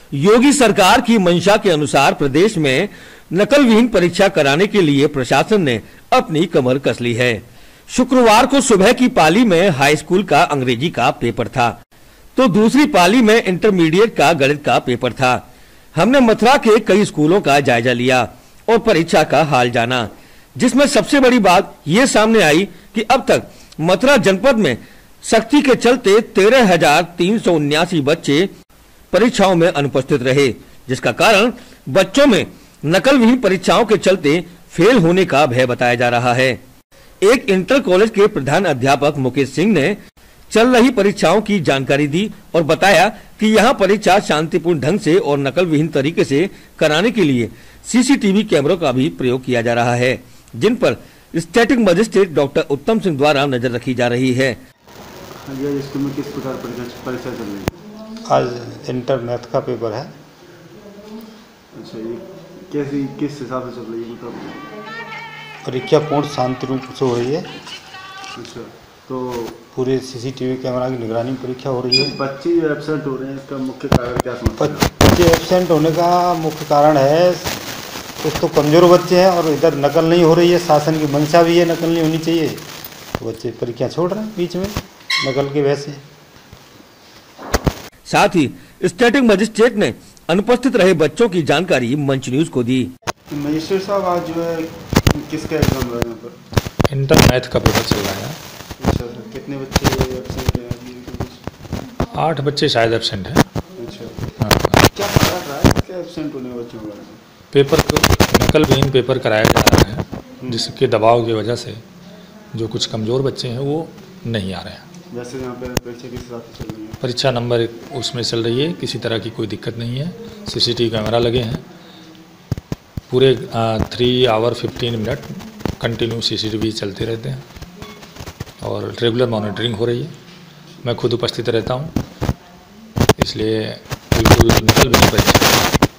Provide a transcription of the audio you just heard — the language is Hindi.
योगी सरकार की मंशा के अनुसार प्रदेश में नकल विहीन परीक्षा कराने के लिए प्रशासन ने अपनी कमर कस ली है। शुक्रवार को सुबह की पाली में हाई स्कूल का अंग्रेजी का पेपर था, तो दूसरी पाली में इंटरमीडिएट का गणित का पेपर था। हमने मथुरा के कई स्कूलों का जायजा लिया और परीक्षा का हाल जाना, जिसमें सबसे बड़ी बात ये सामने आई कि अब तक मथुरा जनपद में सख्ती के चलते 13,379 बच्चे परीक्षाओं में अनुपस्थित रहे, जिसका कारण बच्चों में नकल विहीन परीक्षाओं के चलते फेल होने का भय बताया जा रहा है। एक इंटर कॉलेज के प्रधान अध्यापक मुकेश सिंह ने चल रही परीक्षाओं की जानकारी दी और बताया कि यहां परीक्षा शांतिपूर्ण ढंग से और नकल विहीन तरीके से कराने के लिए सीसीटीवी कैमरों का भी प्रयोग किया जा रहा है, जिन पर स्टैटिक मजिस्ट्रेट डॉक्टर उत्तम सिंह द्वारा नजर रखी जा रही है। स्कूल में किस प्रकार परीक्षा चल रही है? आज इंटर मैथ का पेपर है। अच्छा, ये किस हिसाब से चल रही है? मतलब परीक्षा पूर्ण शांति रूप से हो रही है। अच्छा, तो पूरे सीसीटीवी कैमरा की निगरानी में परीक्षा हो रही है। बच्चे जो एब्सेंट हो रहे हैं, इसका मुख्य कारण क्या समझते हैं? बच्चे एब्सेंट होने का मुख्य कारण है कुछ तो कमज़ोर बच्चे हैं और इधर नकल नहीं हो रही है। शासन की मंशा भी है नकल नहीं होनी चाहिए, तो बच्चे परीक्षा छोड़ रहे हैं बीच में नकल के वजह से। साथ ही स्टैटिक मजिस्ट्रेट ने अनुपस्थित रहे बच्चों की जानकारी मंच न्यूज को दी। मजिस्ट्रेट साहब, आज जो है किसका एग्जाम रहा है यहाँ पर? इंटर मैथ का पेपर चल रहा है। अच्छा, कितने बच्चे एब्सेंट हैं? 8 बच्चे शायद एब्सेंट हैं। अच्छा, हाँ, क्या कारण रहा है क्या एब्सेंट होने बच्चों का? पेपर को नकल विहीन पेपर कराया जा रहा है, जिसके दबाव की वजह से जो कुछ कमज़ोर बच्चे हैं वो नहीं आ रहे हैं। वैसे यहाँ पे परीक्षा किस हिसाब से चल रही है? परीक्षा नंबर 1 उसमें चल रही है, किसी तरह की कोई दिक्कत नहीं है। सीसीटीवी कैमरा लगे हैं, पूरे 3 आवर 15 मिनट कंटिन्यू सीसीटीवी चलते रहते हैं और रेगुलर मॉनिटरिंग हो रही है। मैं खुद उपस्थित रहता हूँ, इसलिए बिल्कुल नकल विहीन परीक्षा